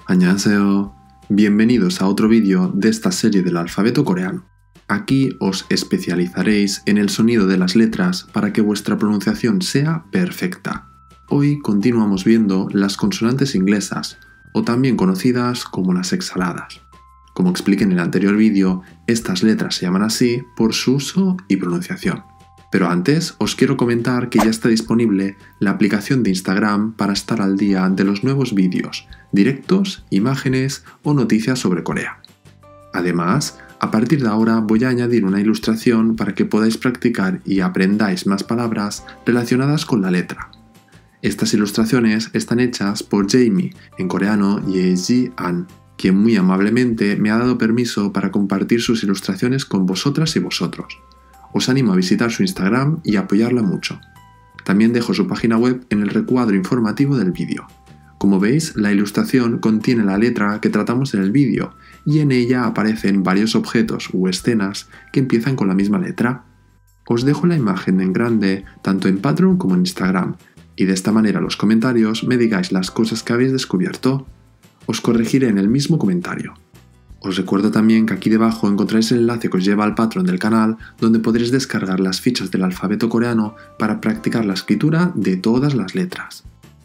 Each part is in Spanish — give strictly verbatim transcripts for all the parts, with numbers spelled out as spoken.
Annyeonghaseyo. Bienvenidos a otro vídeo de esta serie del alfabeto coreano. Aquí os especializaréis en el sonido de las letras para que vuestra pronunciación sea perfecta. Hoy continuamos viendo las consonantes inglesas, o también conocidas como las exhaladas. Como expliqué en el anterior vídeo, estas letras se llaman así por su uso y pronunciación. Pero antes os quiero comentar que ya está disponible la aplicación de Instagram para estar al día de los nuevos vídeos, directos, imágenes o noticias sobre Corea. Además, a partir de ahora voy a añadir una ilustración para que podáis practicar y aprendáis más palabras relacionadas con la letra. Estas ilustraciones están hechas por Jamie, en coreano Yeji-an, quien muy amablemente me ha dado permiso para compartir sus ilustraciones con vosotras y vosotros. Os animo a visitar su Instagram y apoyarla mucho. También dejo su página web en el recuadro informativo del vídeo. Como veis, la ilustración contiene la letra que tratamos en el vídeo y en ella aparecen varios objetos u escenas que empiezan con la misma letra. Os dejo la imagen en grande tanto en Patreon como en Instagram y de esta manera en los comentarios me digáis las cosas que habéis descubierto. Os corregiré en el mismo comentario. Os recuerdo también que aquí debajo encontráis el enlace que os lleva al Patreon del canal, donde podréis descargar las fichas del alfabeto coreano para practicar la escritura de todas las letras.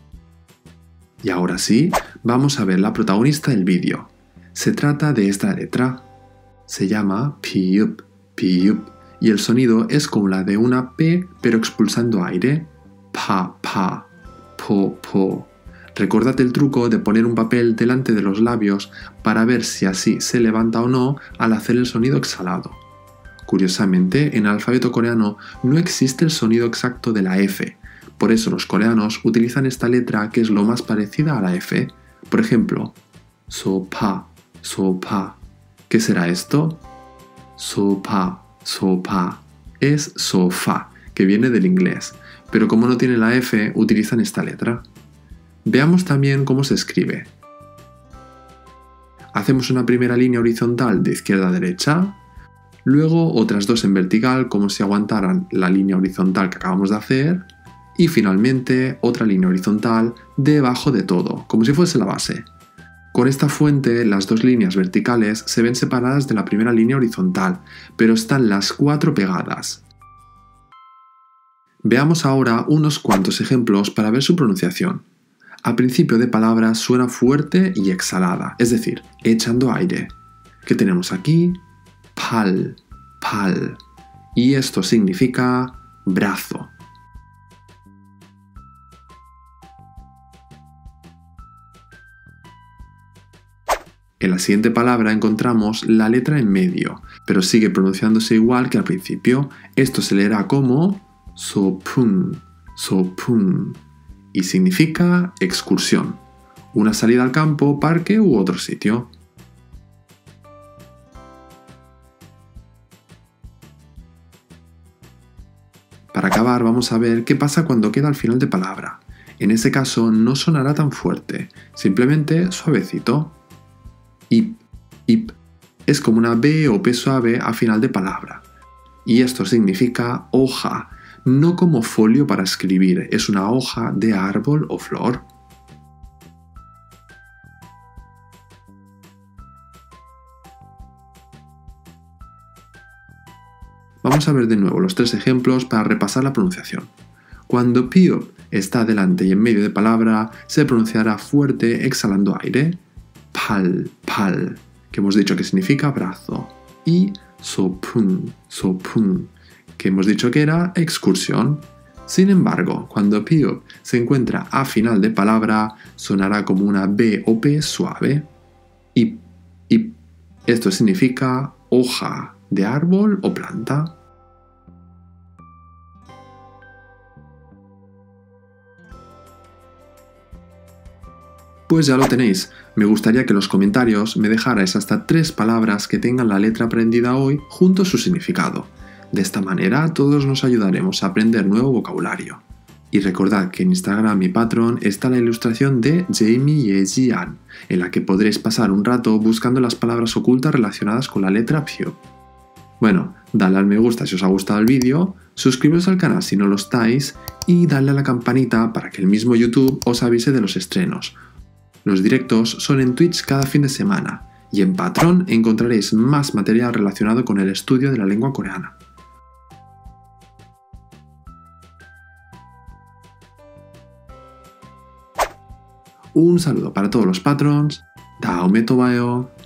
Y ahora sí, vamos a ver la protagonista del vídeo. Se trata de esta letra. Se llama piyup, piyup, y el sonido es como la de una P pero expulsando aire. Pa, pa, po, po. Recordad el truco de poner un papel delante de los labios para ver si así se levanta o no al hacer el sonido exhalado. Curiosamente, en el alfabeto coreano no existe el sonido exacto de la F, por eso los coreanos utilizan esta letra que es lo más parecida a la F. Por ejemplo, sopa, sopa. ¿Qué será esto? Sopa, sopa. Es sofá, que viene del inglés, pero como no tiene la F, utilizan esta letra. Veamos también cómo se escribe. Hacemos una primera línea horizontal de izquierda a derecha, luego otras dos en vertical como si aguantaran la línea horizontal que acabamos de hacer, y finalmente otra línea horizontal debajo de todo, como si fuese la base. Con esta fuente las dos líneas verticales se ven separadas de la primera línea horizontal, pero están las cuatro pegadas. Veamos ahora unos cuantos ejemplos para ver su pronunciación. Al principio de palabra suena fuerte y exhalada, es decir, echando aire. ¿Qué tenemos aquí? Pal, pal. Y esto significa brazo. En la siguiente palabra encontramos la letra en medio, pero sigue pronunciándose igual que al principio. Esto se leerá como sopun, sopun. Y significa excursión, una salida al campo, parque u otro sitio. Para acabar vamos a ver qué pasa cuando queda al final de palabra. En ese caso no sonará tan fuerte, simplemente suavecito. Ip, ip, es como una B o P suave a final de palabra. Y esto significa hoja. No como folio para escribir, es una hoja de árbol o flor. Vamos a ver de nuevo los tres ejemplos para repasar la pronunciación. Cuando piyup está delante y en medio de palabra, se pronunciará fuerte exhalando aire. Pal, pal, que hemos dicho que significa brazo. Y sopun, sopun, que hemos dicho que era excursión. Sin embargo, cuando piyup se encuentra a final de palabra, sonará como una B o P suave. Ip, ip. Esto significa hoja de árbol o planta. Pues ya lo tenéis. Me gustaría que en los comentarios me dejarais hasta tres palabras que tengan la letra aprendida hoy junto a su significado. De esta manera todos nos ayudaremos a aprender nuevo vocabulario. Y recordad que en Instagram y Patreon está la ilustración de Jamie Yeji-an, en la que podréis pasar un rato buscando las palabras ocultas relacionadas con la letra piyup. Bueno, dadle al me gusta si os ha gustado el vídeo, suscribiros al canal si no lo estáis y dadle a la campanita para que el mismo YouTube os avise de los estrenos. Los directos son en Twitch cada fin de semana y en Patreon encontraréis más material relacionado con el estudio de la lengua coreana. Un saludo para todos los patrons. Daome to bayo.